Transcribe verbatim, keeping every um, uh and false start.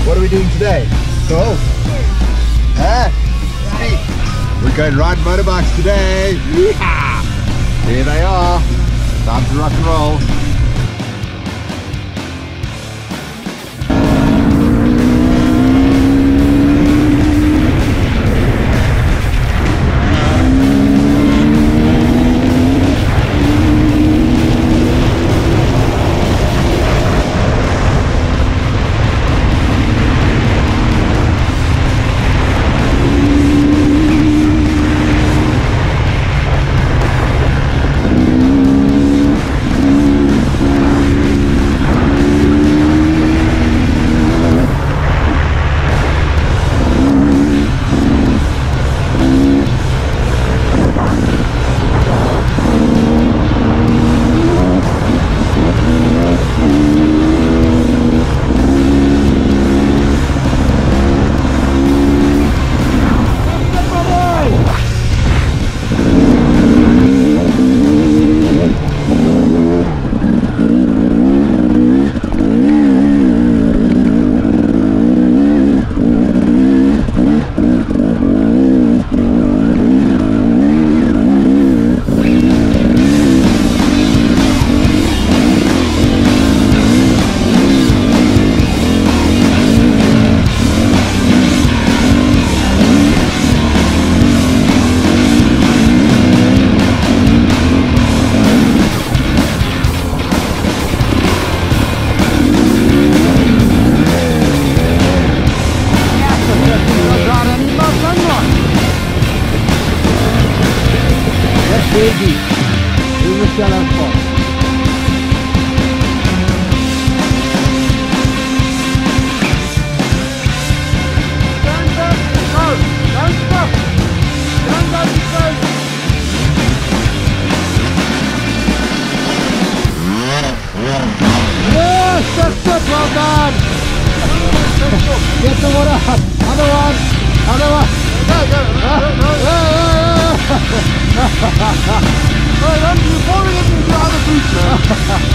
What are we doing today? Cool. Ah, we're going riding motorbikes today. Yeehaw! Here they are. Time to rock and roll. Baby, we will sell our phone. Stand up and go. Don't stop. Don't go too close. Yes, that's it. Well done. Get the water up. Other one. Other one. Go, go, go, go, go. Oh, you're falling into the other boots, man.